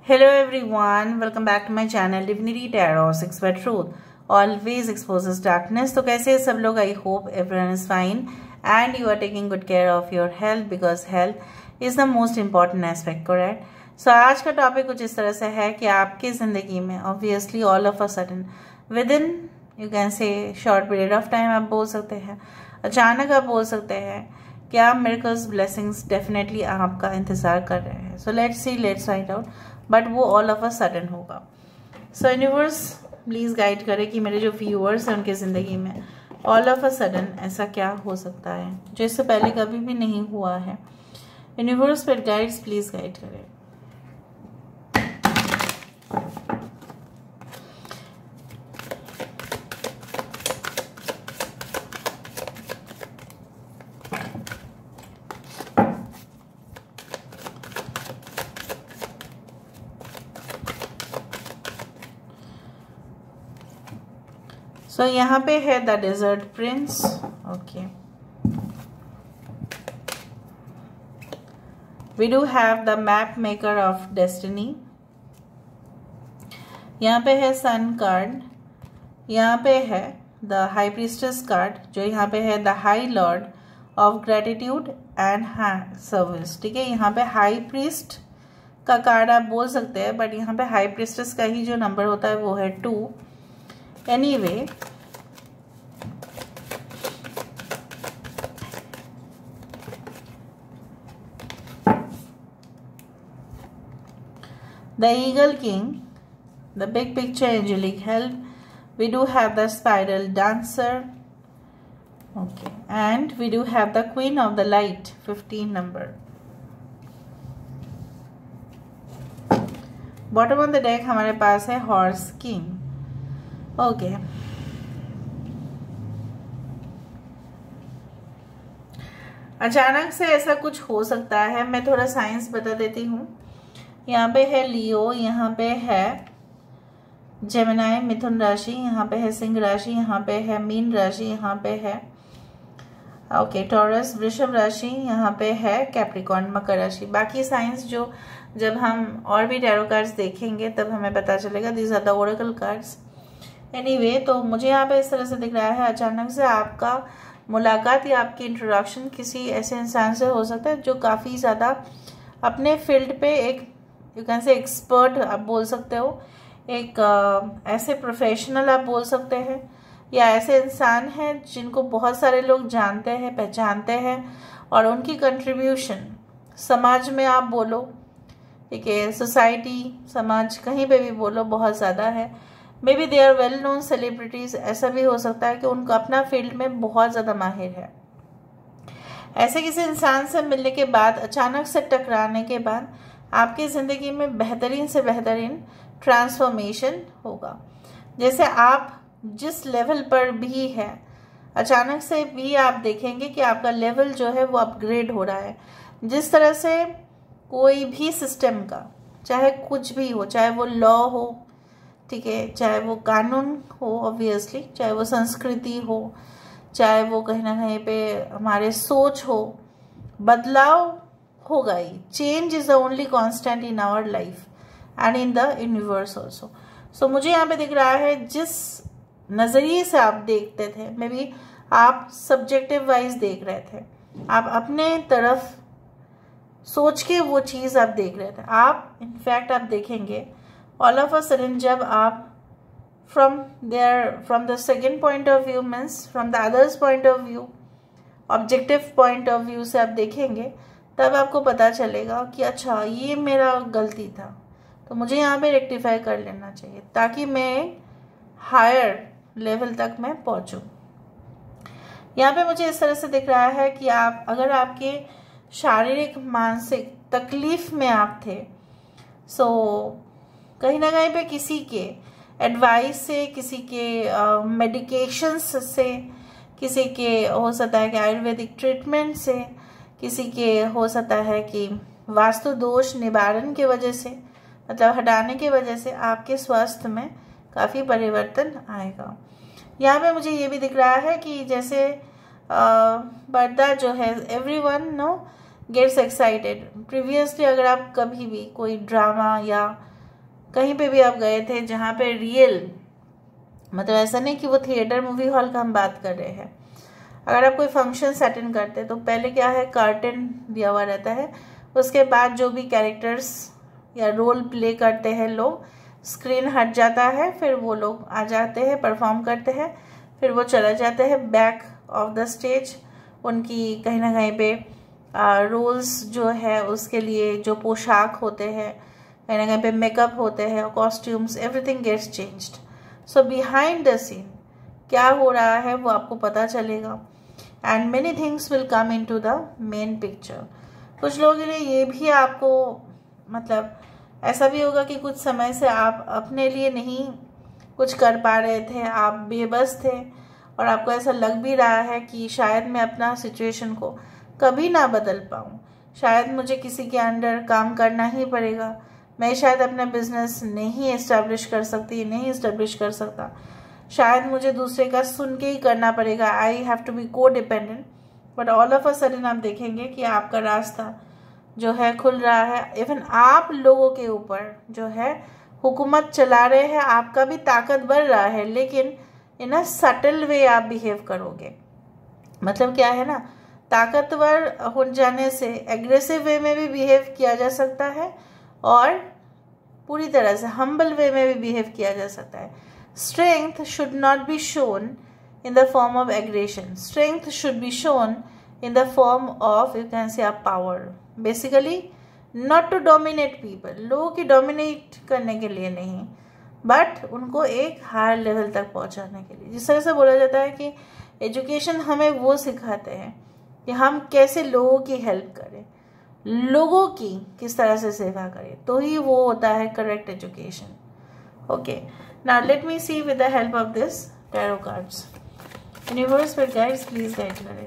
Hello everyone, welcome back to my channel Divinity Tarot 6 by Truth. Always exposes darkness. तो कैसे सब लोग? I hope everyone is fine and you are taking good care of your health because health is the most important aspect, correct? So आज का topic कुछ इस तरह से है कि आपकी ज़िंदगी में obviously all of a sudden within you can say short period of time आप बोल सकते हैं, अचानक आप बोल सकते हैं क्या miracles blessings definitely आपका इंतज़ार कर रहे हैं. So let's see, let's find out. But वो ऑल ऑफ अ सडन होगा. सो यूनिवर्स प्लीज़ गाइड करे कि मेरे जो व्यूअर्स हैं उनकी ज़िंदगी में ऑल ऑफ अ सडन ऐसा क्या हो सकता है जो इससे पहले कभी भी नहीं हुआ है. यूनिवर्स पर गाइड्स प्लीज़ गाइड करें. तो यहाँ पे है the desert prince. Okay, we do have the map maker of destiny. यहाँ पे है सन कार्ड. यहाँ पे है द हाई प्रीस्टेस कार्ड जो यहाँ पे है the high lord of gratitude and service. ठीक है, यहाँ पे हाई प्रीस्ट का कार्ड आप बोल सकते हैं बट यहाँ पे हाई प्रीस्टेस का ही जो नंबर होता है वो है 2. Anyway the Eagle King, the big picture angelic help. We do have the spiral dancer. Okay, and we do have the Queen of the Light, 15 number. Bottom of the deck हमारे पास है Horse King. Okay. अचानक से ऐसा कुछ हो सकता है. मैं थोड़ा साइंस बता देती हूँ. यहाँ पे है लियो, यहाँ पे है जेमिनाई मिथुन राशि, यहाँ पे है सिंह राशि, यहाँ पे है मीन राशि, यहाँ पे है ओके टॉरस वृषभ राशि, यहाँ पे है कैप्रिकॉर्न मकर राशि. बाकी साइंस जो जब हम और भी टैरो कार्ड्स देखेंगे तब हमें पता चलेगा. These are the oracle cards. Anyway, तो मुझे यहाँ पे इस तरह से दिख रहा है अचानक से आपका मुलाकात या आपकी इंट्रोडक्शन किसी ऐसे इंसान से हो सकता है जो काफ़ी ज़्यादा अपने फील्ड पे एक यू कैन से एक्सपर्ट आप बोल सकते हो, एक ऐसे प्रोफेशनल आप बोल सकते हैं, या ऐसे इंसान हैं जिनको बहुत सारे लोग जानते हैं, पहचानते हैं और उनकी कंट्रीब्यूशन समाज में आप बोलो, ठीक है, सोसाइटी, समाज, कहीं पे भी बोलो बहुत ज़्यादा है. May be they are well known celebrities. ऐसा भी हो सकता है कि उनका अपना फील्ड में बहुत ज़्यादा माहिर है. ऐसे किसी इंसान से मिलने के बाद, अचानक से टकराने के बाद आपकी ज़िंदगी में बेहतरीन से बेहतरीन ट्रांसफॉर्मेशन होगा. जैसे आप जिस लेवल पर भी है अचानक से भी आप देखेंगे कि आपका लेवल जो है वो अपग्रेड हो रहा है. जिस तरह से कोई भी सिस्टम का, चाहे कुछ भी हो, चाहे वो लॉ हो, ठीक है, चाहे वो कानून हो, ऑब्वियसली, चाहे वो संस्कृति हो, चाहे वो कहीं ना कहीं पे हमारे सोच हो, बदलाव होगा ही. Change is the only constant in our life and in the universe also. So मुझे यहाँ पे दिख रहा है जिस नज़रिए से आप देखते थे, मे बी आप सब्जेक्टिव वाइज देख रहे थे, आप अपने तरफ सोच के वो चीज़ आप देख रहे थे. आप इनफैक्ट आप देखेंगे ऑल ऑफ अ सडन जब आप from the second point of view, means from the others point of view, objective point of view से आप देखेंगे तब आपको पता चलेगा कि अच्छा ये मेरा गलती था, तो मुझे यहाँ पे रेक्टिफाई कर लेना चाहिए ताकि मैं हायर लेवल तक मैं पहुँचूँ. यहाँ पे मुझे इस तरह से दिख रहा है कि आप अगर आपके शारीरिक मानसिक तकलीफ में आप थे, सो कहीं ना कहीं पे किसी के एडवाइस से, किसी के मेडिकेशंस से, किसी के हो सकता है कि आयुर्वेदिक ट्रीटमेंट से, किसी के हो सकता है कि वास्तु दोष निवारण की वजह से, मतलब हटाने की वजह से आपके स्वास्थ्य में काफ़ी परिवर्तन आएगा. यहाँ पे मुझे ये भी दिख रहा है कि जैसे पर्दा जो है everyone know gets excited. Previously अगर आप कभी भी कोई ड्रामा या कहीं पे भी आप गए थे जहाँ पे रियल, मतलब ऐसा नहीं कि वो थिएटर मूवी हॉल का हम बात कर रहे हैं। अगर आप कोई फंक्शन अटेंड करते हैं तो पहले क्या है, कर्टन दिया हुआ रहता है, उसके बाद जो भी कैरेक्टर्स या रोल प्ले करते हैं लोग, स्क्रीन हट जाता है, फिर वो लोग आ जाते हैं, परफॉर्म करते हैं, फिर वो चले जाते हैं बैक ऑफ द स्टेज। उनकी कहीं ना कहीं पे रोल्स जो है उसके लिए जो पोशाक होते हैं, कहीं ना कहीं पे मेकअप होते हैं, costumes, everything gets changed. So behind the scene क्या हो रहा है वो आपको पता चलेगा, and many things will come into the main picture. कुछ लोगों के लिए ये भी आपको मतलब ऐसा भी होगा कि कुछ समय से आप अपने लिए नहीं कुछ कर पा रहे थे, आप बेबस थे, और आपको ऐसा लग भी रहा है कि शायद मैं अपना सिचुएशन को कभी ना बदल पाऊँ, शायद मुझे किसी के अंडर काम करना ही पड़ेगा, मैं शायद अपना बिजनेस नहीं इस्टेब्लिश कर सकती, नहीं इस्टेब्लिश कर सकता, शायद मुझे दूसरे का सुन के ही करना पड़ेगा, I have to be codependent. But all of a sudden आप देखेंगे कि आपका रास्ता जो है खुल रहा है। इवन आप लोगों के ऊपर जो है हुकूमत चला रहे हैं, आपका भी ताकत बढ़ रहा है, लेकिन इन अ सटल वे आप बिहेव करोगे। मतलब क्या है ना, ताकतवर हो जाने से एग्रेसिव वे में भी बिहेव किया जा सकता है और पूरी तरह से हम्बल वे में भी बिहेव किया जा सकता है। Strength should not be shown in the form of aggression. Strength should be shown in the form of, you can say, a power. Basically, not to dominate people. लोगों की dominate करने के लिए नहीं, but उनको एक हायर लेवल तक पहुंचाने के लिए। जिस तरह से बोला जाता है कि एजुकेशन हमें वो सिखाते हैं कि हम कैसे लोगों की हेल्प करें, लोगों की किस तरह से सेवा करें, तो ही वो होता है correct education. Okay, now let me see with the help of this tarot cards. Universe with guides, please guide her.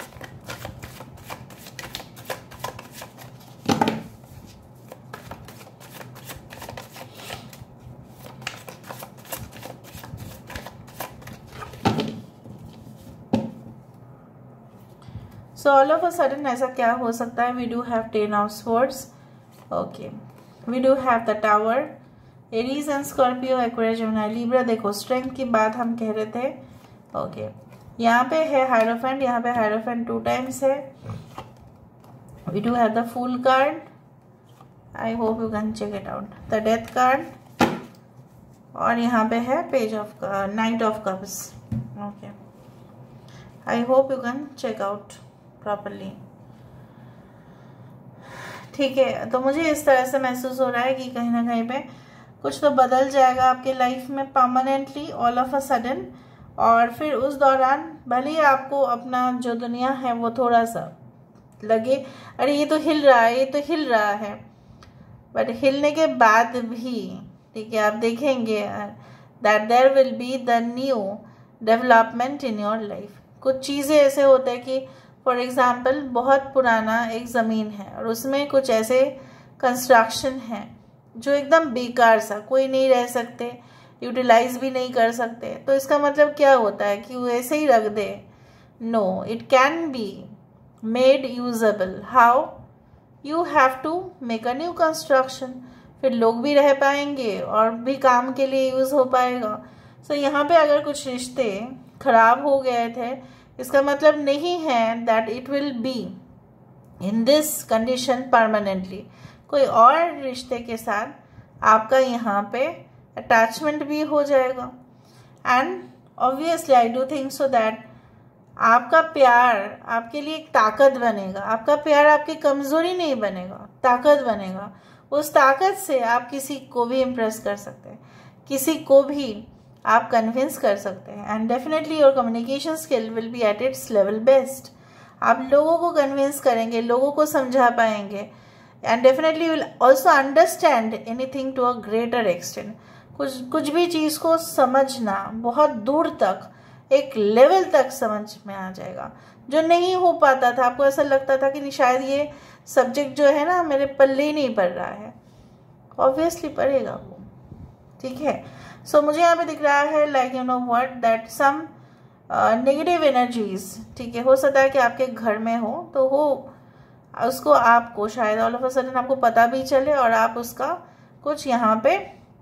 So all of a sudden ऐसा क्या हो सकता है? We do have 10 of swords. Okay. We do have the tower. Aries and Scorpio, Aquarius, Gemini, Libra. देखो strength की बात हम कह रहे थे। ओके, यहाँ पे है हायरोफेंट, यहाँ पे हायरोफेंट 2 टाइम्स है। We do have the fool card, I hope you can check it out, the death card, और यहाँ पे है page of knight of cups. Okay, I hope you can check out properly. ठीक है, तो मुझे इस तरह से महसूस हो रहा है कि कहीं ना कहीं पे कुछ तो बदल जाएगा आपके लाइफ में permanently, all of a sudden. और फिर उस दौरान भले ही आपको अपना जो दुनिया है वो थोड़ा सा लगे अरे ये तो हिल रहा है, ये तो हिल रहा है, बट हिलने के बाद भी ठीक है आप देखेंगे that there will be the new development in your life. कुछ चीज़ें ऐसे होते हैं कि फॉर एग्जांपल बहुत पुराना एक ज़मीन है और उसमें कुछ ऐसे कंस्ट्रक्शन है जो एकदम बेकार सा, कोई नहीं रह सकते, यूटिलाइज भी नहीं कर सकते, तो इसका मतलब क्या होता है कि वो ऐसे ही रख दे? No, it can be made usable. How? You have to make a new construction, फिर लोग भी रह पाएंगे और भी काम के लिए यूज हो पाएगा। सो यहाँ पे अगर कुछ रिश्ते खराब हो गए थे, इसका मतलब नहीं है that it will be in this condition permanently. कोई और रिश्ते के साथ आपका यहाँ पे अटैचमेंट भी हो जाएगा, and obviously I do think so that आपका प्यार आपके लिए एक ताकत बनेगा। आपका प्यार आपकी कमजोरी नहीं बनेगा, ताकत बनेगा। उस ताकत से आप किसी को भी इम्प्रेस कर सकते हैं, किसी को भी आप कन्विंस कर सकते हैं, and definitely your communication skill will be at its level best. आप लोगों को कन्विंस करेंगे, लोगों को समझा पाएंगे, and definitely will also understand anything to a greater extent. कुछ भी चीज़ को समझना बहुत दूर तक, एक लेवल तक समझ में आ जाएगा जो नहीं हो पाता था। आपको ऐसा लगता था कि शायद ये सब्जेक्ट जो है ना मेरे पल्ले ही नहीं पड़ रहा है, ऑब्वियसली पड़ेगा वो। ठीक है, सो मुझे यहाँ पे दिख रहा है like you know what that some negative energies, ठीक है, हो सकता है कि आपके घर में हो, तो हो उसको आपको शायद ऑल ऑफ अ सडन आपको पता भी चले और आप उसका कुछ यहाँ पे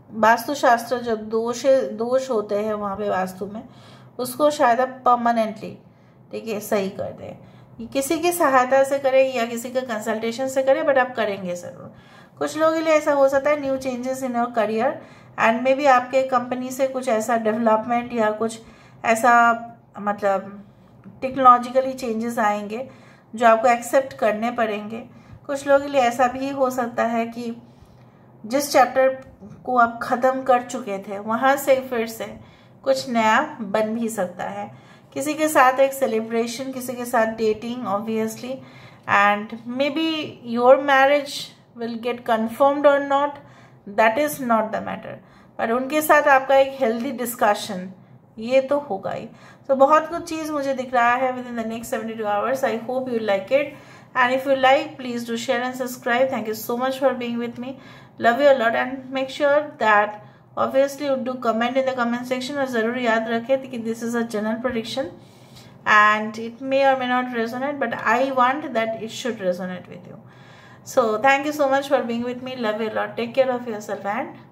वास्तुशास्त्र जो दोष होते हैं वहाँ पे वास्तु में, उसको शायद आप परमानेंटली, ठीक है, सही कर दें। किसी की सहायता से करें या किसी का कंसल्टेशन से करें, बट आप करेंगे ज़रूर। कुछ लोगों के लिए ऐसा हो सकता है new changes in your career, and may be आपके कंपनी से कुछ ऐसा डेवलपमेंट या कुछ ऐसा मतलब टेक्नोलॉजिकली चेंजेस आएंगे जो आपको एक्सेप्ट करने पड़ेंगे। कुछ लोगों के लिए ऐसा भी हो सकता है कि जिस चैप्टर को आप ख़त्म कर चुके थे वहाँ से फिर से कुछ नया बन भी सकता है। किसी के साथ एक सेलिब्रेशन, किसी के साथ dating obviously, and may be your marriage will get confirmed और not, that is not the matter, पर उनके साथ आपका एक हेल्दी डिस्कशन ये तो होगा ही। तो बहुत कुछ चीज़ मुझे दिख रहा है within the next 72 hours. I hope you like it, and if you like please do share and subscribe. Thank you so much for being with me, love you a lot, and make sure that obviously do comment in the comment section, और ज़रूर याद रखें कि this is a general prediction and it may or may not resonate, but I want that it should resonate with you. So thank you so much for being with me, love you a lot, take care of yourself, and